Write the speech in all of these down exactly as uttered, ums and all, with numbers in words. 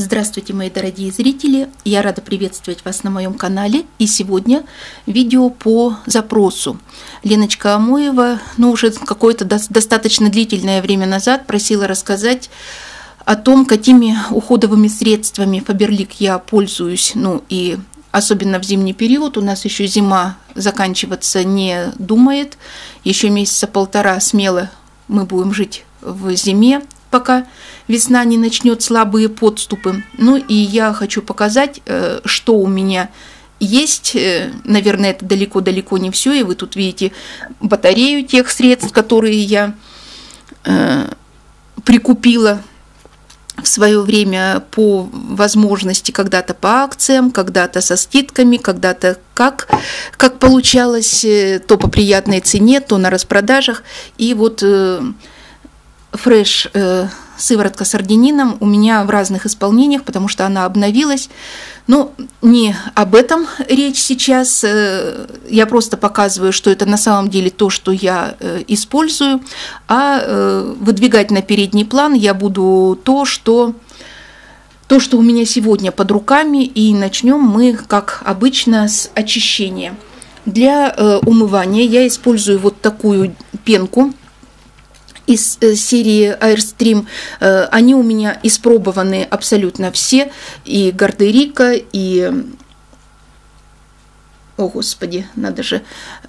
Здравствуйте, мои дорогие зрители! Я рада приветствовать вас на моем канале. И сегодня видео по запросу. Леночка Амоева, ну уже какое-то достаточно длительное время назад просила рассказать о том, какими уходовыми средствами Faberlic я пользуюсь, ну и особенно в зимний период. У нас еще зима заканчиваться не думает. Еще месяца полтора смело мы будем жить в зиме, пока весна не начнет слабые подступы. Ну и я хочу показать, что у меня есть. Наверное, это далеко-далеко не все. И вы тут видите батарею тех средств, которые я прикупила в свое время по возможности, когда-то по акциям, когда-то со скидками, когда-то как, как получалось, то по приятной цене, то на распродажах. И вот фреш э, сыворотка с аргинином у меня в разных исполнениях, потому что она обновилась. Но не об этом речь сейчас. Я просто показываю, что это на самом деле то, что я использую. А выдвигать на передний план я буду то, что, то, что у меня сегодня под руками. И начнем мы, как обычно, с очищения. Для умывания я использую вот такую пенку из серии Airstream. Они у меня испробованы абсолютно все. И Гардерика, и... О, Господи, надо же...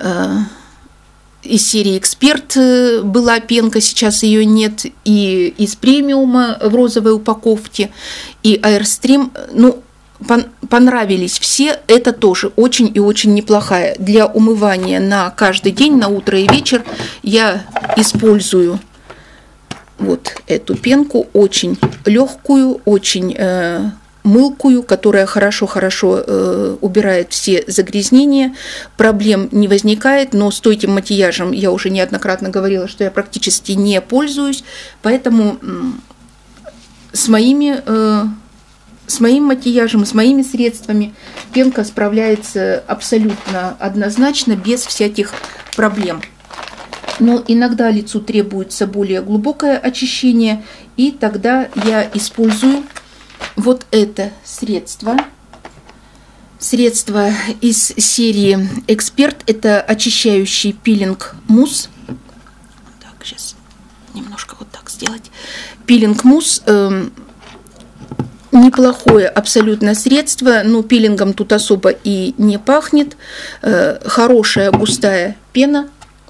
Из серии Эксперт была пенка, сейчас ее нет. И из премиума в розовой упаковке. И Airstream, ну, понравились все. Это тоже очень и очень неплохая. Для умывания на каждый день, на утро и вечер я использую вот эту пенку, очень легкую, очень э, мылкую, которая хорошо-хорошо э, убирает все загрязнения. Проблем не возникает, но с этим макияжем я уже неоднократно говорила, что я практически не пользуюсь. Поэтому э, с моими... Э, С моим макияжем, с моими средствами пенка справляется абсолютно однозначно, без всяких проблем. Но иногда лицу требуется более глубокое очищение, и тогда я использую вот это средство. Средство из серии Эксперт. Это очищающий пилинг-мусс. Так, сейчас немножко вот так сделать. Пилинг-мусс. Э, Неплохое абсолютно средство, но пилингом тут особо и не пахнет. Хорошая густая пена.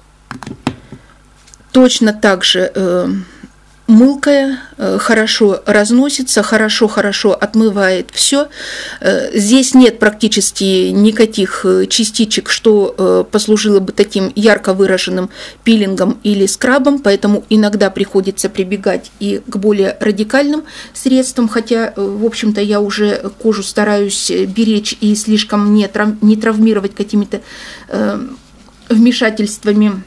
Точно так же мылкая, хорошо разносится, хорошо-хорошо отмывает все. Здесь нет практически никаких частичек, что послужило бы таким ярко выраженным пилингом или скрабом, поэтому иногда приходится прибегать и к более радикальным средствам, хотя, в общем-то, я уже кожу стараюсь беречь и слишком не, трав... не травмировать какими-то вмешательствами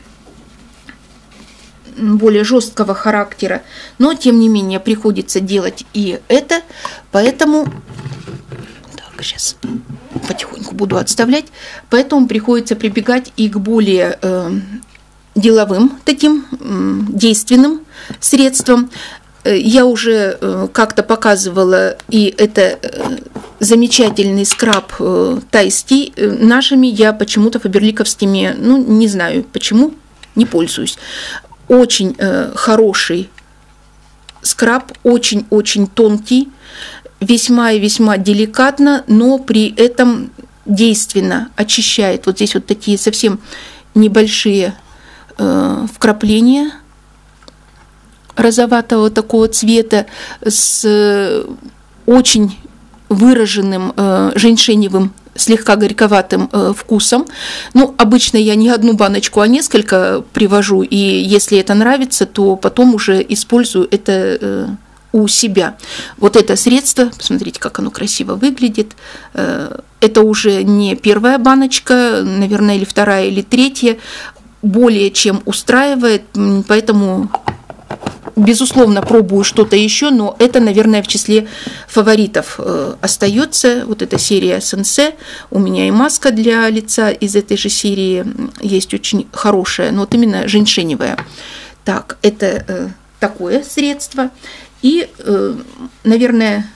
более жесткого характера, но тем не менее приходится делать и это, поэтому так, сейчас потихоньку буду отставлять, поэтому приходится прибегать и к более э, деловым таким э, действенным средствам. Я уже э, как-то показывала, и это э, замечательный скраб э, Тайсти. Нашими я почему-то фаберликовскими, ну не знаю почему, не пользуюсь. Очень э, хороший скраб, очень-очень тонкий, весьма и весьма деликатно, но при этом действенно очищает. Вот здесь вот такие совсем небольшие э, вкрапления розоватого такого цвета с э, очень выраженным э, женьшеневым, слегка горьковатым э, вкусом. Ну, обычно я не одну баночку, а несколько привожу, и если это нравится, то потом уже использую это э, у себя. Вот это средство, посмотрите, как оно красиво выглядит. Э, это уже не первая баночка, наверное, или вторая, или третья. Более чем устраивает, поэтому... Безусловно, пробую что-то еще, но это, наверное, в числе фаворитов э, остается. Вот эта серия Сенсе. У меня и маска для лица из этой же серии есть очень хорошая, но вот именно женьшеневая. Так, это э, такое средство. И, э, наверное,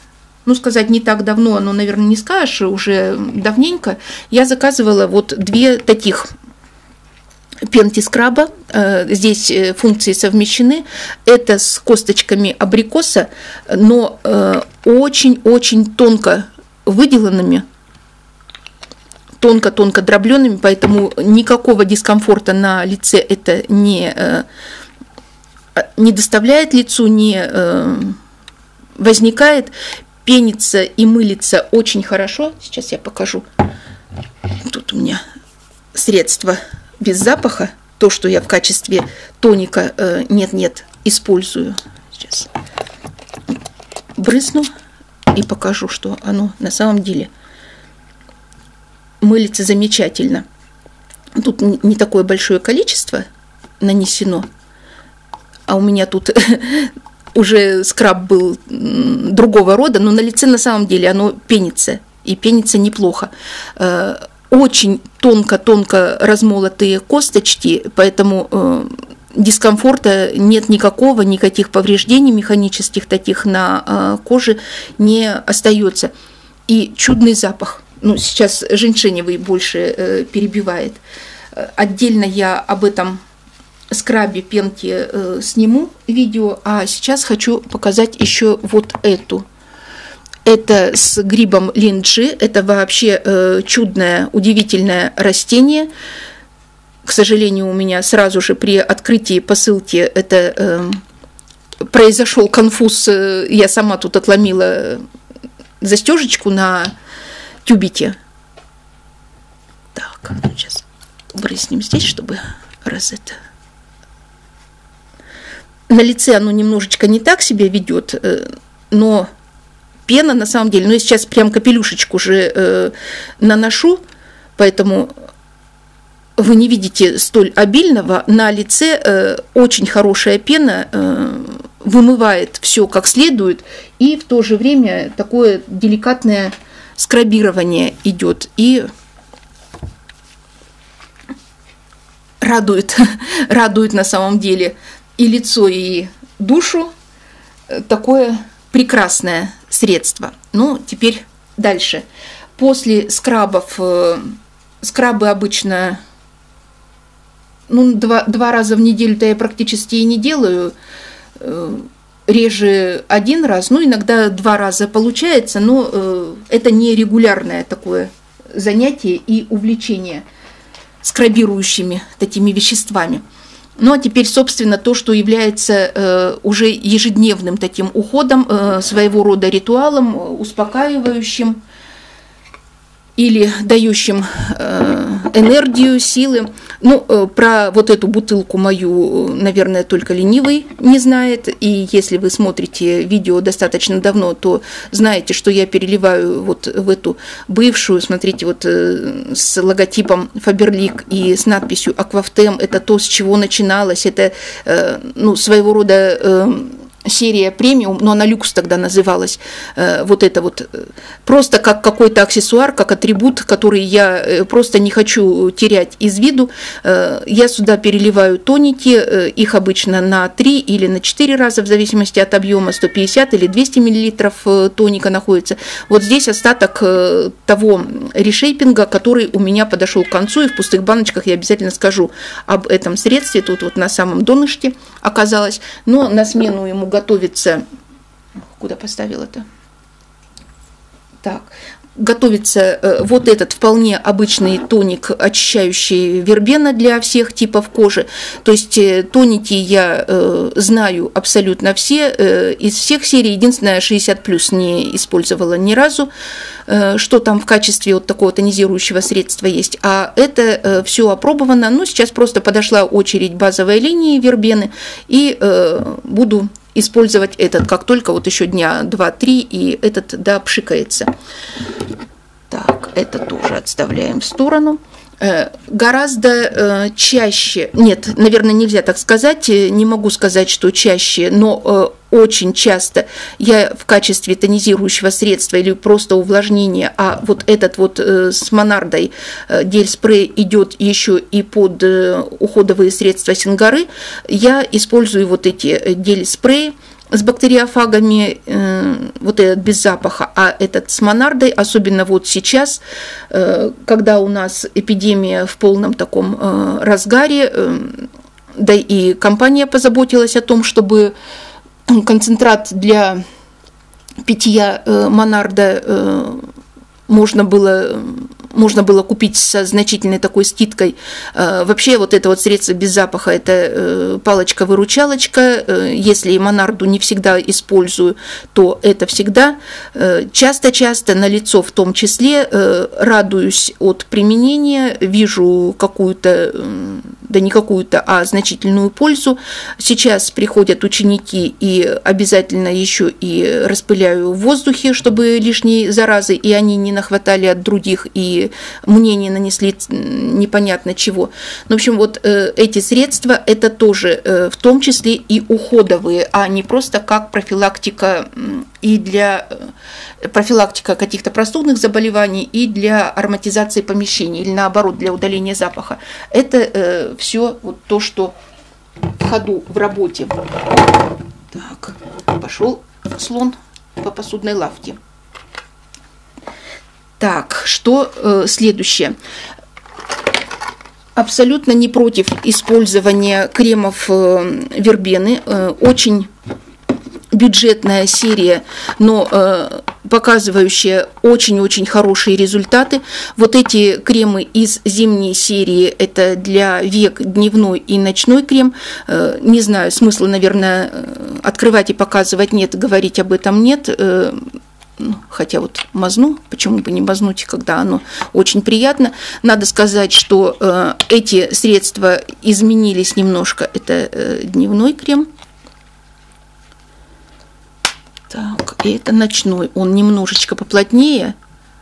ну, сказать не так давно, но, наверное, не скажешь, уже давненько, я заказывала вот две таких пенти-скраба. Здесь функции совмещены. Это с косточками абрикоса, но очень-очень тонко выделанными, тонко-тонко дробленными, поэтому никакого дискомфорта на лице это не, не доставляет лицу, не возникает. Пенится и мылится очень хорошо. Сейчас я покажу. Тут у меня средство без запаха. То, что я в качестве тоника нет-нет использую. Сейчас брызну и покажу, что оно на самом деле мылится замечательно. Тут не такое большое количество нанесено. А у меня тут уже скраб был другого рода, но на лице на самом деле оно пенится, и пенится неплохо. Очень тонко-тонко размолотые косточки, поэтому дискомфорта нет никакого, никаких повреждений механических таких на коже не остается. И чудный запах. Ну, сейчас женьшеневый больше перебивает. Отдельно я об этом скрабе пенки э, сниму видео, а сейчас хочу показать еще вот эту. Это с грибом линджи. Это вообще э, чудное, удивительное растение. К сожалению, у меня сразу же при открытии посылки это э, произошел конфуз. Я сама тут отломила застежечку на тюбике. Так, сейчас брызнем здесь, чтобы раз это... На лице оно немножечко не так себя ведет, но пена на самом деле, ну я сейчас прям капелюшечку уже э, наношу, поэтому вы не видите столь обильного. На лице э, очень хорошая пена, э, вымывает все как следует, и в то же время такое деликатное скрабирование идет и радует, радует на самом деле и лицо, и душу. Такое прекрасное средство. Ну, теперь дальше. После скрабов, скрабы обычно, ну, два, два раза в неделю-то я практически и не делаю, реже один раз, ну, иногда два раза получается, но это не регулярное такое занятие и увлечение скрабирующими такими веществами. Ну, а теперь, собственно, то, что является э, уже ежедневным таким уходом, э, своего рода ритуалом, успокаивающим или дающим э, энергию, силы. Ну, э, про вот эту бутылку мою, наверное, только ленивый не знает. И если вы смотрите видео достаточно давно, то знаете, что я переливаю вот в эту бывшую, смотрите, вот э, с логотипом Faberlic и с надписью Aquaftem. Это то, с чего начиналось. Это э, ну, своего рода... Э, серия премиум, но она люкс тогда называлась, э, вот это вот, просто как какой-то аксессуар, как атрибут, который я просто не хочу терять из виду. Э, я сюда переливаю тоники, э, их обычно на три или на четыре раза, в зависимости от объема, сто пятьдесят или двести миллилитров тоника находится. Вот здесь остаток э, того решейпинга, который у меня подошел к концу, и в пустых баночках я обязательно скажу об этом средстве, тут вот на самом донышке оказалось, но на смену ему готовится, куда поставила-то? Так, готовится э, вот этот вполне обычный тоник, очищающий вербена для всех типов кожи. То есть э, тоники я э, знаю абсолютно все, э, из всех серий, единственное, шестьдесят плюс не использовала ни разу, э, что там в качестве вот такого тонизирующего средства есть. А это э, все опробовано. Ну, сейчас просто подошла очередь базовой линии вербены, и э, буду использовать этот, как только вот еще дня два-три, и этот допшикается. Так, это тоже отставляем в сторону. Гораздо чаще, нет, наверное, нельзя так сказать, не могу сказать, что чаще, но очень часто я в качестве тонизирующего средства или просто увлажнения, а вот этот вот с Монардой гель-спрей идет еще и под уходовые средства Сингары, я использую вот эти гель-спреи. с бактериофагами, вот этот без запаха, а этот с монардой, особенно вот сейчас, когда у нас эпидемия в полном таком разгаре, да и компания позаботилась о том, чтобы концентрат для питья монарда можно было, можно было купить со значительной такой скидкой. Вообще вот это вот средство без запаха – это палочка-выручалочка. Если монарду не всегда использую, то это всегда. Часто-часто на лицо в том числе радуюсь от применения, вижу какую-то, да не какую-то, а значительную пользу. Сейчас приходят ученики и обязательно еще и распыляю в воздухе, чтобы лишней заразы и они не нахватали от других и мне не нанесли непонятно чего. Ну, в общем, вот э, эти средства – это тоже э, в том числе и уходовые, а не просто как профилактика и для э, профилактика каких-то простудных заболеваний и для ароматизации помещений или наоборот для удаления запаха. Это э, все вот то, что в ходу в работе. Так, пошел слон по посудной лавке. Так, что э, следующее? Абсолютно не против использования кремов э, вербены. Э, очень бюджетная серия, но э, показывающая очень-очень хорошие результаты. Вот эти кремы из зимней серии, это для век дневной и ночной крем. Э, не знаю, смысла, наверное, открывать и показывать нет, говорить об этом нет. Э, Хотя вот мазну, почему бы не мазнуть, когда оно очень приятно. Надо сказать, что э, эти средства изменились немножко. Это э, дневной крем. Так, и это ночной. Он немножечко поплотнее.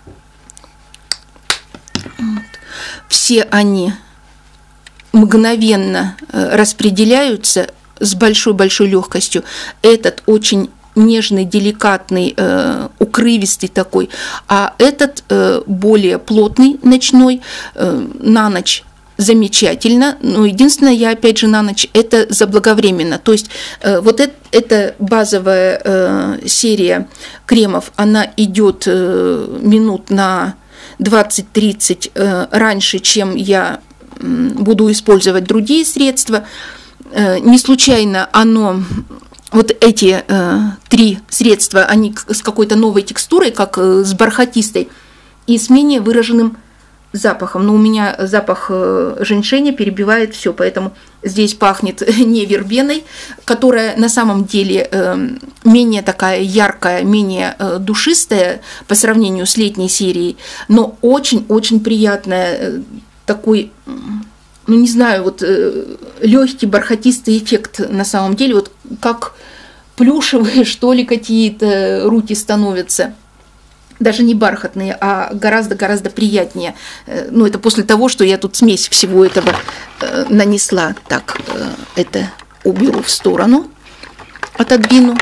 Вот. Все они мгновенно э, распределяются с большой-большой легкостью. Этот очень нежный, деликатный, э, укрывистый такой, а этот э, более плотный ночной, э, на ночь замечательно, но единственное, я опять же на ночь, это заблаговременно, то есть э, вот это, эта базовая э, серия кремов, она идет э, минут на двадцать-тридцать э, раньше, чем я э, буду использовать другие средства, э, не случайно оно... Вот эти э, три средства, они с какой-то новой текстурой, как э, с бархатистой, и с менее выраженным запахом. Но у меня запах э, женьшеня перебивает все, поэтому здесь пахнет не вербеной, которая на самом деле э, менее такая яркая, менее э, душистая по сравнению с летней серией, но очень-очень приятная, э, такой... ну, не знаю, вот э, легкий бархатистый эффект на самом деле, вот как плюшевые, что ли, какие-то руки становятся. Даже не бархатные, а гораздо-гораздо приятнее. Э, ну, это после того, что я тут смесь всего этого э, нанесла. Так, э, это уберу в сторону, отодвину.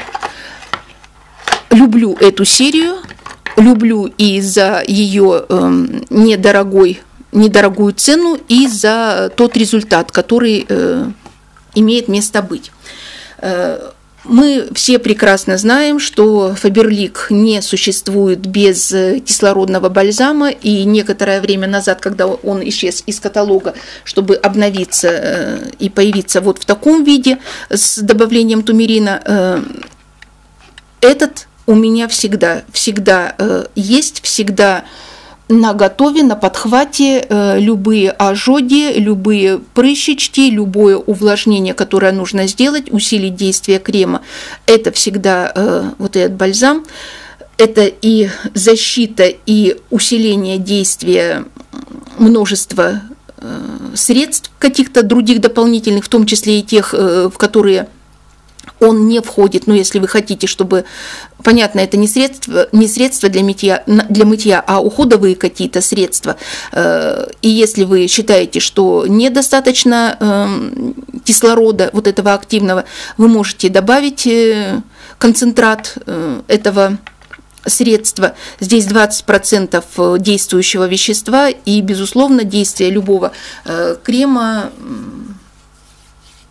Люблю эту серию, люблю и за ее э, недорогой недорогую цену и за тот результат, который э, имеет место быть. Э, мы все прекрасно знаем, что Faberlic не существует без кислородного бальзама, и некоторое время назад, когда он исчез из каталога, чтобы обновиться э, и появиться вот в таком виде с добавлением тумерина, э, этот у меня всегда, всегда э, есть, всегда на готове, на подхвате, э, любые ожоги, любые прыщички, любое увлажнение, которое нужно сделать, усилить действие крема. Это всегда э, вот этот бальзам. Это и защита, и усиление действия множества э, средств каких-то других дополнительных, в том числе и тех, э, в которые он не входит, но если вы хотите, чтобы, понятно, это не средство, не средство для мытья, для мытья, а уходовые какие-то средства. И если вы считаете, что недостаточно кислорода, вот этого активного, вы можете добавить концентрат этого средства. Здесь двадцать процентов действующего вещества, и, безусловно, действие любого крема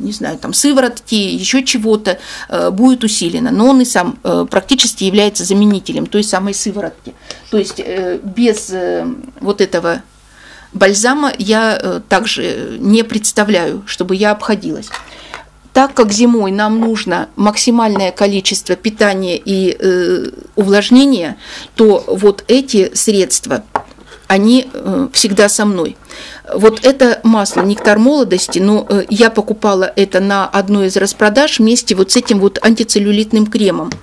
не знаю, там, сыворотки, еще чего-то, будет усилено. Но он и сам практически является заменителем той самой сыворотки. То есть без вот этого бальзама я также не представляю, чтобы я обходилась. Так как зимой нам нужно максимальное количество питания и э, увлажнения, то вот эти средства, они э, всегда со мной. Вот это масло «Нектар молодости», но э, я покупала это на одной из распродаж вместе вот с этим вот антицеллюлитным кремом.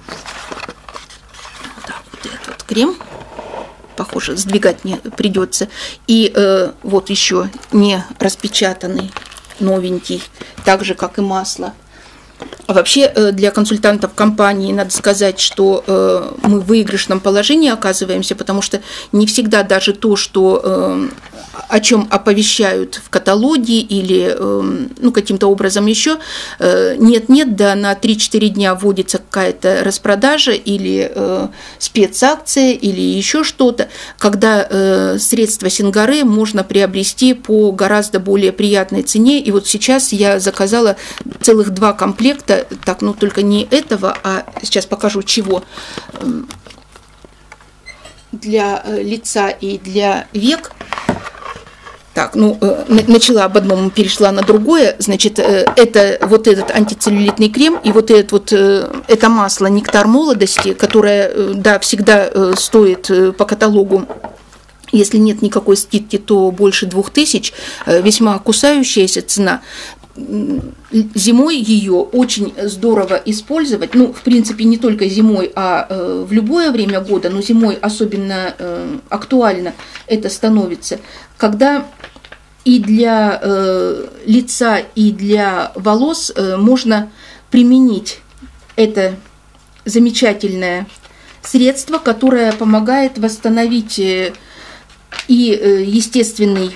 Так, вот этот вот крем, похоже, сдвигать мне придется. И э, вот еще не распечатанный, новенький, так же, как и масло. А вообще для консультантов компании надо сказать, что мы в выигрышном положении оказываемся, потому что не всегда даже то, что, о чем оповещают в каталоге или ну, каким-то образом еще, нет-нет, да на три-четыре дня вводится какая-то распродажа или спецакция или еще что-то, когда средства Сингаре можно приобрести по гораздо более приятной цене. И вот сейчас я заказала целых два комплекта, так, ну только не этого, а сейчас покажу чего, для лица и для век. Так, ну, начала об одном, перешла на другое. Значит, это вот этот антицеллюлитный крем и вот это вот это масло «Нектар молодости», которое, да, всегда стоит по каталогу, если нет никакой скидки, то больше двух тысяч, весьма кусающаяся цена. Зимой ее очень здорово использовать, ну, в принципе, не только зимой, а э, в любое время года, но зимой особенно э, актуально это становится, когда и для э, лица, и для волос э, можно применить это замечательное средство, которое помогает восстановить э, и э, естественный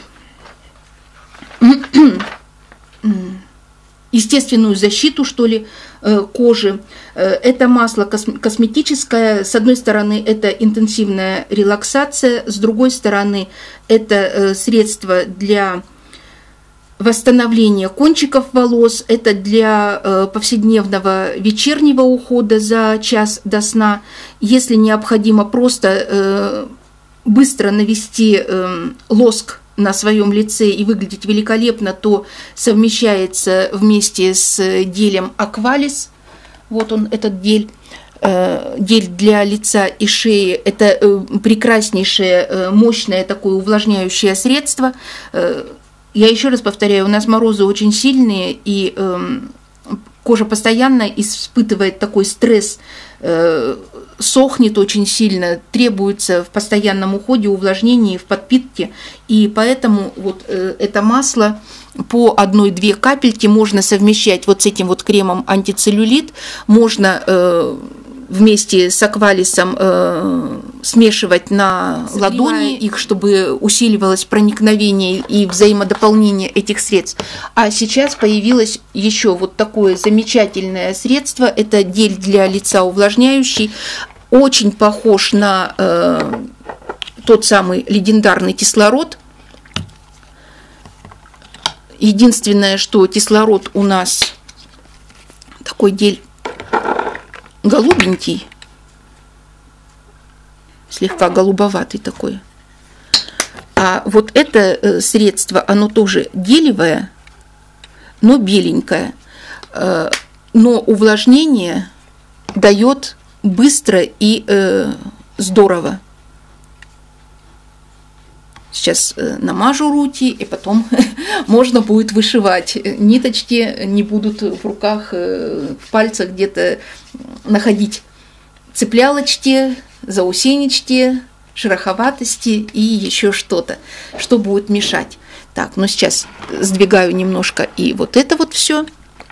естественную защиту, что ли, кожи. Это масло косметическое. С одной стороны, это интенсивная релаксация, с другой стороны, это средство для восстановления кончиков волос, это для повседневного вечернего ухода за час до сна. Если необходимо просто быстро навести лоск на своем лице и выглядеть великолепно, то совмещается вместе с гелем Аквалис. Вот он, этот гель. Гель для лица и шеи. Это прекраснейшее, мощное такое увлажняющее средство. Я еще раз повторяю, у нас морозы очень сильные, и кожа постоянно испытывает такой стресс, сохнет очень сильно, требуется в постоянном уходе, увлажнении, в подпитке, и поэтому вот это масло по одной-две капельки можно совмещать вот с этим вот кремом антицеллюлит, можно вместе с Аквалисом э, смешивать на ладони их, чтобы усиливалось проникновение и взаимодополнение этих средств. А сейчас появилось еще вот такое замечательное средство. Это гель для лица увлажняющий. Очень похож на э, тот самый легендарный кислород. Единственное, что кислород у нас такой гель голубенький, слегка голубоватый такой. А вот это средство, оно тоже гелевое, но беленькое. Но увлажнение дает быстро и здорово. Сейчас намажу руки, и потом можно будет вышивать. Ниточки не будут в руках, в пальцах где-то находить цеплялочки, заусенечки, шероховатости и еще что-то, что будет мешать. Так, ну сейчас сдвигаю немножко и вот это вот все.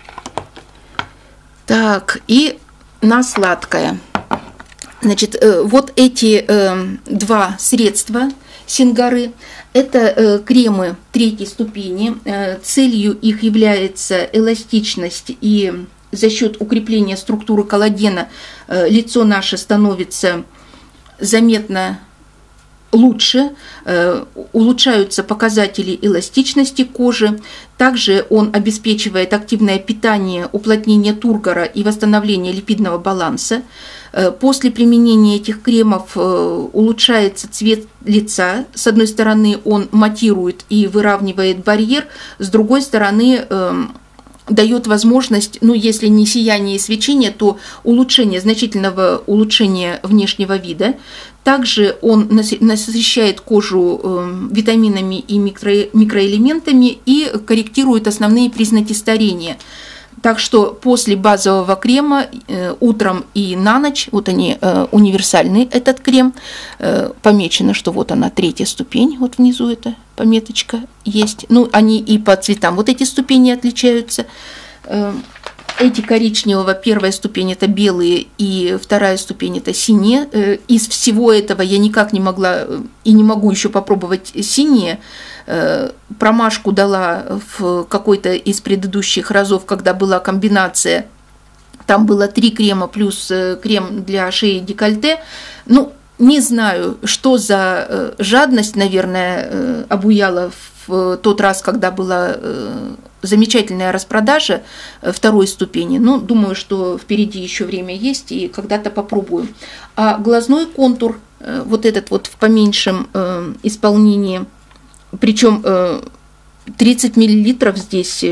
Так, и на сладкое. Значит, вот эти два средства Сингары – это кремы третьей ступени. Целью их является эластичность, и за счет укрепления структуры коллагена лицо наше становится заметно лучше, улучшаются показатели эластичности кожи. Также он обеспечивает активное питание, уплотнение тургора и восстановление липидного баланса. После применения этих кремов улучшается цвет лица. С одной стороны, он матирует и выравнивает барьер, с другой стороны, дает возможность, ну, если не сияние и свечение, то улучшение, значительного улучшения внешнего вида. Также он насыщает кожу витаминами и микро, микроэлементами и корректирует основные признаки старения. Так что после базового крема э, утром и на ночь, вот они э, универсальный этот крем, э, помечено, что вот она третья ступень, вот внизу эта пометочка есть. Ну, они и по цветам вот эти ступени отличаются. Э, эти коричневого, первая ступень это белые, и вторая ступень это синие. Э, из всего этого я никак не могла и не могу еще попробовать синие. Промашку дала в какой-то из предыдущих разов, когда была комбинация. Там было три крема плюс крем для шеи и декольте. Ну, не знаю, что за жадность, наверное, обуяла в тот раз, когда была замечательная распродажа второй ступени. Ну, думаю, что впереди еще время есть, и когда-то попробую. А глазной контур, вот этот вот в поменьшем исполнении, причем тридцать миллилитров здесь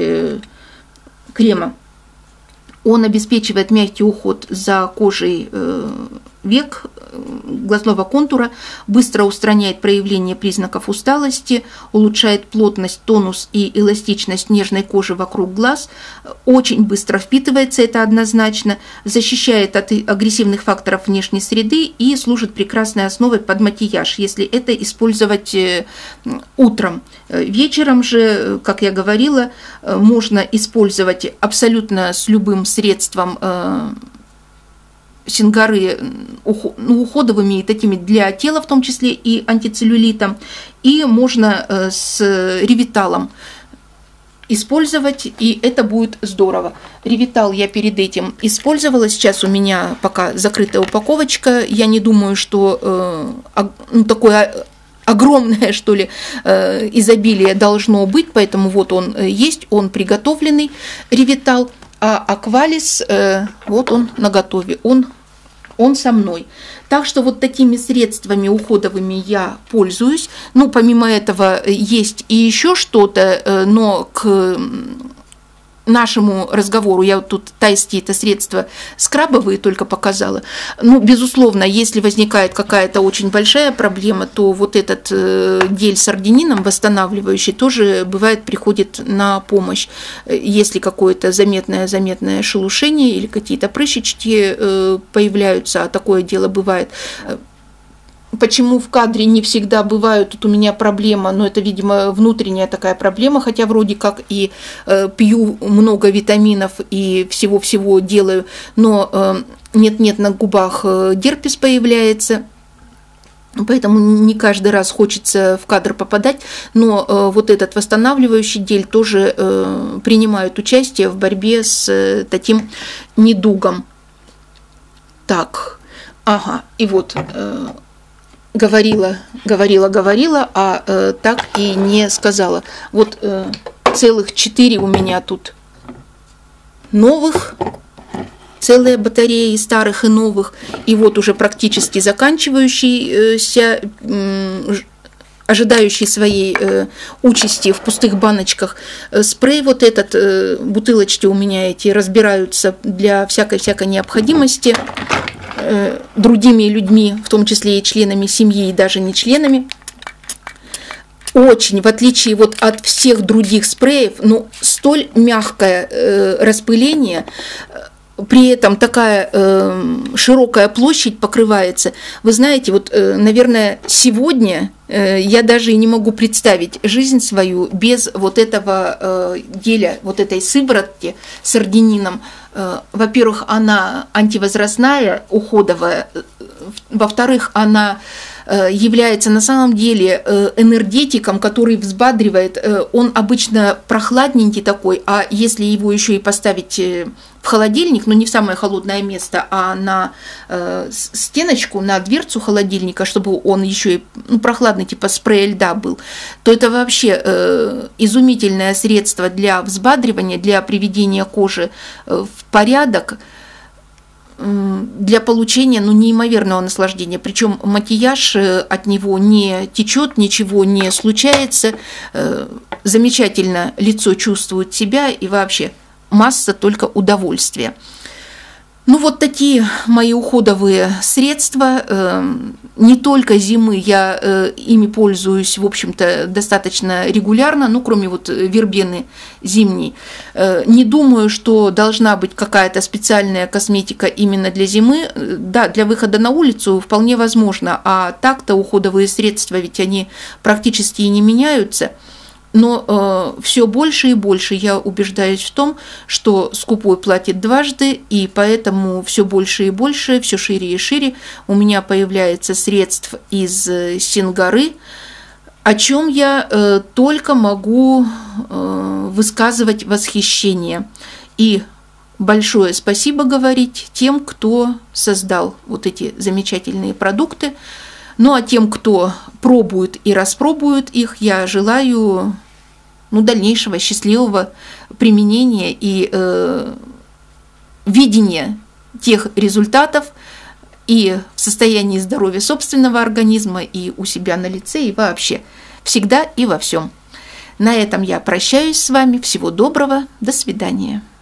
крема. Он обеспечивает мягкий уход за кожей век глазного контура, быстро устраняет проявление признаков усталости, улучшает плотность, тонус и эластичность нежной кожи вокруг глаз, очень быстро впитывается, это однозначно, защищает от агрессивных факторов внешней среды и служит прекрасной основой под макияж, если это использовать утром. Вечером же, как я говорила, можно использовать абсолютно с любым средством сингары, ну, уходовыми и такими для тела, в том числе и антицеллюлитом, и можно с ревиталом использовать, и это будет здорово. Ревитал я перед этим использовала, сейчас у меня пока закрытая упаковочка, я не думаю, что э, ну, такое огромное, что ли, э, изобилие должно быть, поэтому вот он есть, он приготовленный, ревитал, а Аквалис, э, вот он наготове, он Он со мной. Так что вот такими средствами уходовыми я пользуюсь. Ну, помимо этого есть и еще что-то, но к нашему разговору я вот тут тайские это средства скрабовые только показала. Ну, безусловно, если возникает какая-то очень большая проблема, то вот этот гель с аргинином восстанавливающий тоже бывает приходит на помощь. Если какое-то заметное заметное шелушение или какие-то прыщички появляются, а такое дело бывает. Почему в кадре не всегда бывают, тут у меня проблема, но это, видимо, внутренняя такая проблема, хотя вроде как и э, пью много витаминов и всего-всего делаю, но э, нет-нет, на губах герпес появляется, поэтому не каждый раз хочется в кадр попадать, но э, вот этот восстанавливающий гель тоже э, принимает участие в борьбе с э, таким недугом. Так, ага, и вот... Э, Говорила, говорила, говорила, а э, так и не сказала. Вот э, целых четыре у меня тут новых, целая батарея старых и новых, и вот уже практически заканчивающийся, э, ожидающий своей э, участи в пустых баночках. Спрей вот этот, э, бутылочки у меня эти разбираются для всякой-всякой необходимости другими людьми, в том числе и членами семьи, и даже не членами. Очень, в отличие вот от всех других спреев, ну, столь мягкое э, распыление, при этом такая э, широкая площадь покрывается. Вы знаете, вот, э, наверное, сегодня э, я даже и не могу представить жизнь свою без вот этого э, геля, вот этой сыворотки с аргинином. Э, во-первых, она антивозрастная, уходовая. Во-вторых, она является на самом деле энергетиком, который взбадривает. Он обычно прохладненький такой, а если его еще и поставить в холодильник, но не в самое холодное место, а на э, стеночку, на дверцу холодильника, чтобы он еще и ну, прохладный, типа спрея льда был, то это вообще э, изумительное средство для взбадривания, для приведения кожи э, в порядок, для получения ну, неимоверного наслаждения. Причем макияж от него не течет, ничего не случается, замечательно лицо чувствует себя и вообще масса только удовольствия. Ну вот такие мои уходовые средства. Не только зимы я ими пользуюсь, в общем-то, достаточно регулярно, ну кроме вот вербены зимней. Не думаю, что должна быть какая-то специальная косметика именно для зимы. Да, для выхода на улицу вполне возможно, а так-то уходовые средства, ведь они практически и не меняются. Но э, все больше и больше я убеждаюсь в том, что скупой платит дважды, и поэтому все больше и больше, все шире и шире у меня появляется средств из Сингары, о чем я э, только могу э, высказывать восхищение. И большое спасибо говорить тем, кто создал вот эти замечательные продукты. Ну а тем, кто пробует и распробует их, я желаю ну, дальнейшего счастливого применения и э, видения тех результатов и в состоянии здоровья собственного организма, и у себя на лице, и вообще всегда и во всем. На этом я прощаюсь с вами. Всего доброго. До свидания.